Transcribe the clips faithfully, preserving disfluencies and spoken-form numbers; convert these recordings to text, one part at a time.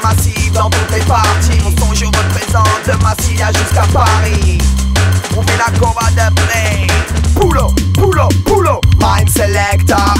massive dans toutes les parties. Mon son je représente de Massilia jusqu'à Paris. On fait la cova de play. Pulo, pulo, pulo, Mind Selector.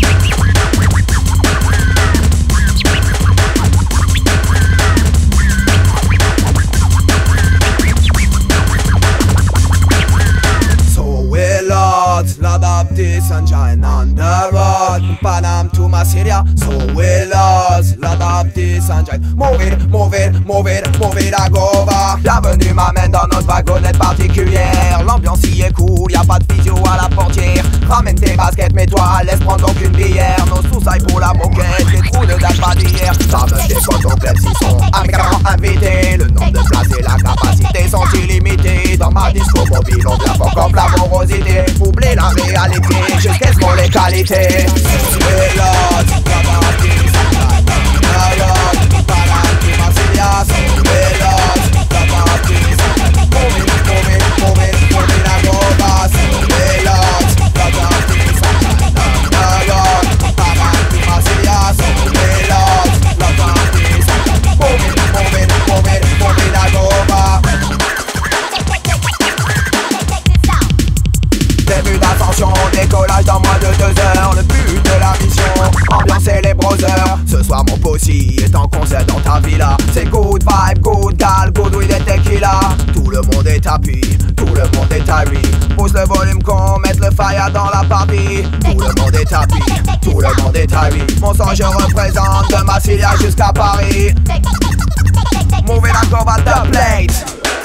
L'adapté sunshine on the road, Panam to Massilia, so we lost. L'adapté sunshine, move it, move it, move it, move it à Gova. Bienvenue m'amène dans notre wagonnette particulière. L'ambiance y est cool, y'a pas de physio à la portière. Ramène tes baskets, mets-toi à l'aise, prends donc une bière. Nos sous-sailles pour la moquette, les trous ne datent pas d'hier. Ça me décote au club s'ils sont amicalement invités. Le nombre de places et la capacité sont illimités. Dans ma disco mobile, on vient fort comme la morosité. Oublie la réalité, jusqu'à ce qu'on les qualités. C'est l'autre, la partie, c'est la l'autre, pas la qui Massilia, c'est l'autre, la partie, move it, move it, move it, move it à Gova, c'est l'autre, la partie, c'est la l'autre, pas la qui Massilia, c'est l'autre, la partie, move it, move it, move it, move it à Gova. Début d'ascension, décollage dans moins de deux heures. Le but de la mission, ambiancer les browsers. Ce soir mon possi est en concert dans ta villa. C'est good vibe, good gal, good with the tequila. Tout le monde est happy, tout le monde est happy. Pousse le volume qu'on mette le fire dans la partie. Tout le monde est happy, tout le monde est happy. Mon sang je représente de Massilia jusqu'à Paris. Move it like over the plate.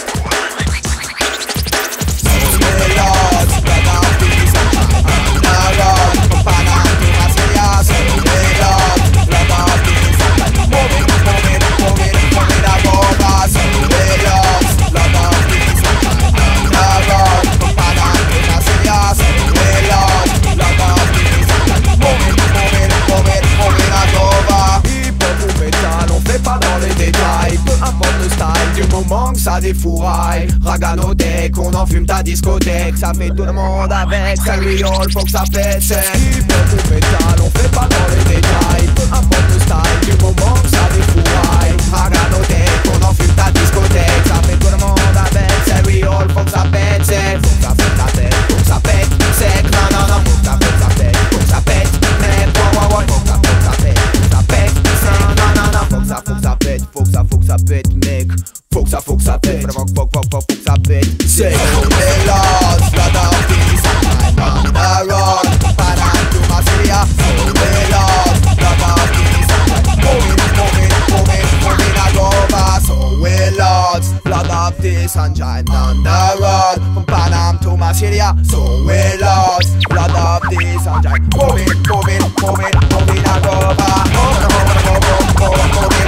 Ça défouraille, Raganotech, on en fume ta discothèque. Ça fait tout le monde avec, ça lui all, faut que ça pète. C'est hip-hop ou métal, on fait pas dans les détails. Peu importe le style, du moment que ça défouraille. Raganotech, on en fume ta discothèque. Ça fait tout le monde avec, ça lui all, faut que ça pète. C'est faut que ça pète la tête, faut que ça pète. C'est non non non, faut que ça pète, ça pète, faut que ça pète. Mais ouais ouais ouais, faut que ça pète, ça pète, faut que ça pète. Non non non non, faut que ça, faut que ça pète, faut que ça, faut que ça pète, mec. Faut que ça, faut que ça pète, vraiment faut, faut, faut, faut que ça pète. C'est les lost, la darkie, I'm on the road. Panam to Massilia, c'est les lost, la darkie, move it, move it, move it, move it à Gova. So we lost, la darkie, sunshine on the road. From Panam to Massilia, so we lost, la darkie, sunshine. Move it, move it, move it, move it à Gova. Move it, move it, move it, move it.